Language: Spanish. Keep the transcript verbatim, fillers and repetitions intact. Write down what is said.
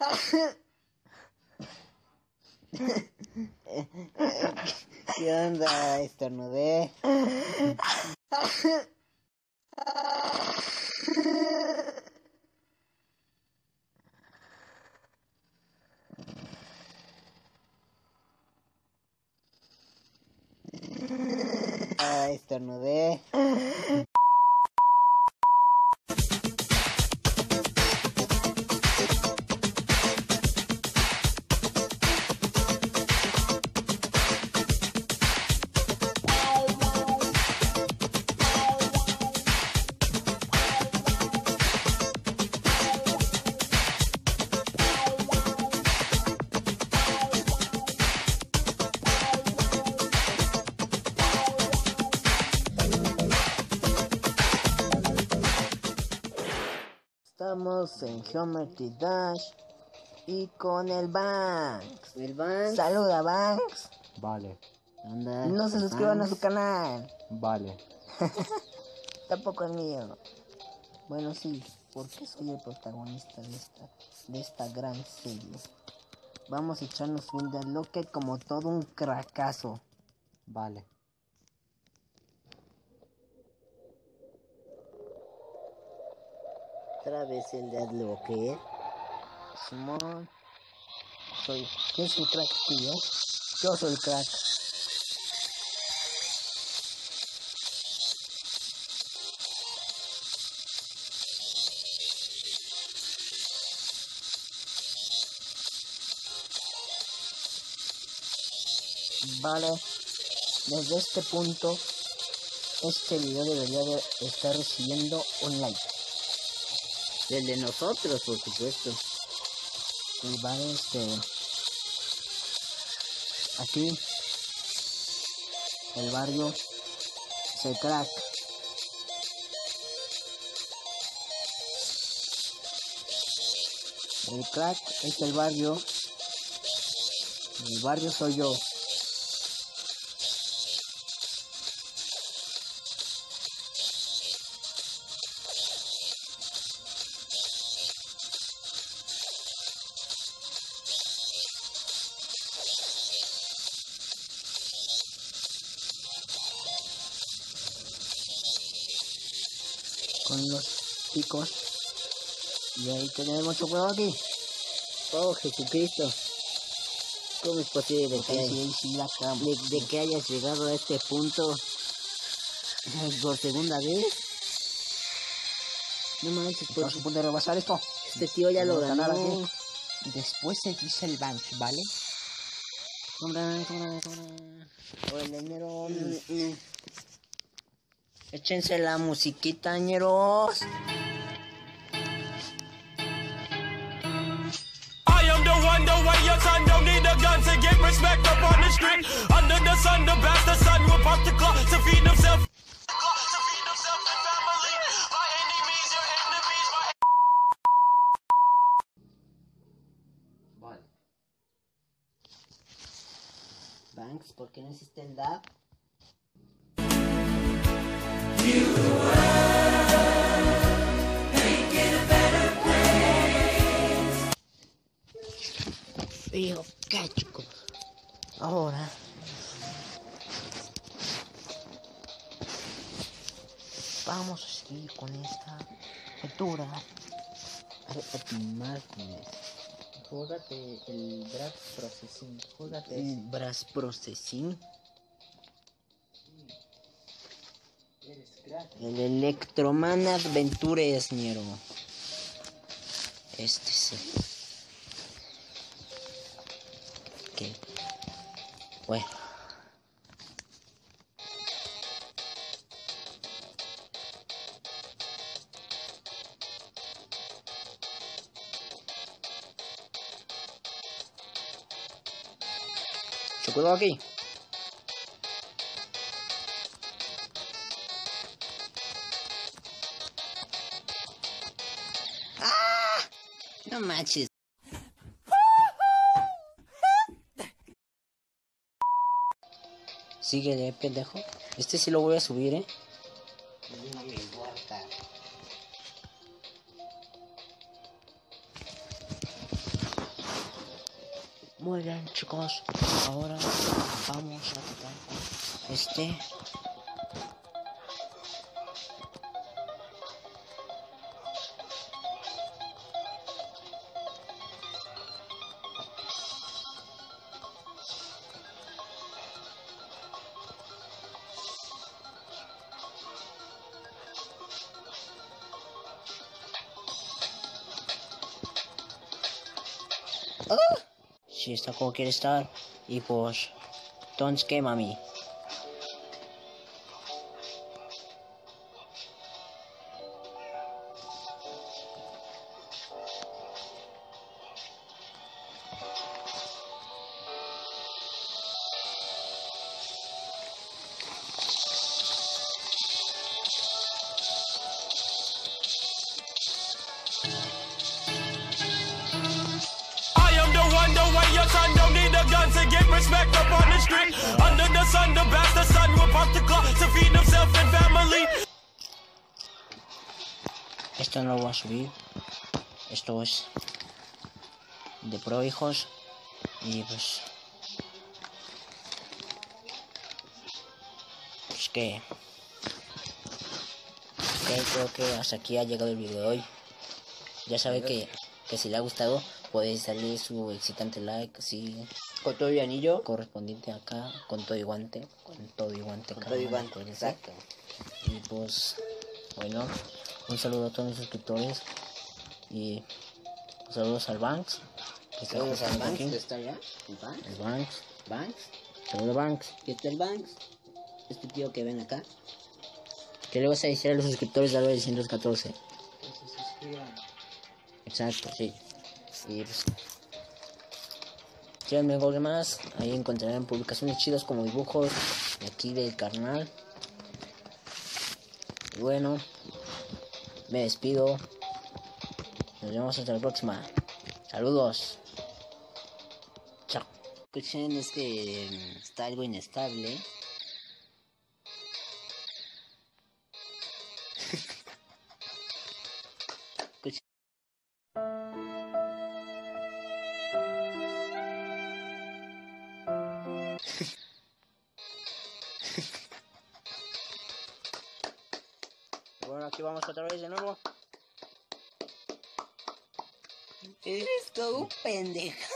¿Qué onda? Estornudé. Ah, estornudé. Estamos en Geometry Dash y con el Banks. El Banks. Saluda, Banks. Vale. Anda. No se suscriban a su canal. Vale. Tampoco el mío. Bueno, sí, porque soy el protagonista de esta, de esta gran serie. Vamos a echarnos un desloque como todo un cracazo. Vale. Otra vez el desbloque. Simón. Soy. ¿Quién es el crack, tío? Yo soy el crack. Vale. Desde este punto, este video debería de estar recibiendo un like. El de nosotros, por supuesto. Y vale, este... aquí, el barrio es el crack. El crack es el barrio. El barrio soy yo. Con los picos. Y ahí tenemos mucho juego aquí. Oh, Jesucristo. ¿Cómo es posible Ok, que, hay- sí, sí, la cama. de, de que hayas llegado a este punto por segunda vez? No manches, por Estamos a punto de rebasar esto. este tío ya lo Vamos a ganar ganó. aquí. Después se dice el Banks, ¿vale? Compra, compra, compra. Órale, ñero. Mm, mm. Échense la musiquita, ñeros. I am the one, the way your son don't need a gun to get respect up on the street. Under the sun, the bastard son will pop the clock to feed himself. To feed himself and family. My enemies, your enemies, my Vale. Banks, ¿por qué no hiciste el D A P? Fío, qué chico. Ahora vamos a seguir con esta aventura. Martínez. Júgate el Brass Processing. Júgate El ese. Brass Processing. Eres crack. El Electroman Adventures, ñero. Este es el... ¿Qué? Bueno. Mucho cuidado aquí. ¡Ah! No manches. Síguele, pendejo. Este sí lo voy a subir, eh. No me importa. Muy bien, chicos. Ahora vamos a quitar este. ¡Ah! Si está como quiere estar. Y pues, entonces, ¿qué, mami? Wonder why your son don't need a gun to get respect up on the street. Under the sun, the bastard son will pop the clock to feed himself and family. Esto no lo voy a subir. Esto es de pro, hijos. Y pues... Pues que... que creo que hasta aquí ha llegado el video de hoy. Ya sabe que, que si le ha gustado, podéis darle su excitante like, así... Con todo y anillo. correspondiente acá, con todo y guante. Con todo y guante. Con todo y guante, exacto. Y pues... Bueno... Un saludo a todos mis suscriptores. Y... Saludos al Banks. Que está Saludos al justo Banks, aquí. que está allá. ¿El Banks? El Banks. Banks. Saludos Banks. Aquí está el Banks. Este tío que ven acá. Que luego se hiciera a los suscriptores de Álvaro ciento catorce. Que se suscriban. Exacto, sí. Y pues... Síganme en Google Más. Ahí encontrarán publicaciones chidas como dibujos de aquí del carnal. Y bueno, me despido. Nos vemos hasta la próxima. Saludos. Chao. Escuchen, es que mm, está algo inestable. Escuchen. Bueno, aquí vamos otra vez de nuevo. Eres todo un pendejo.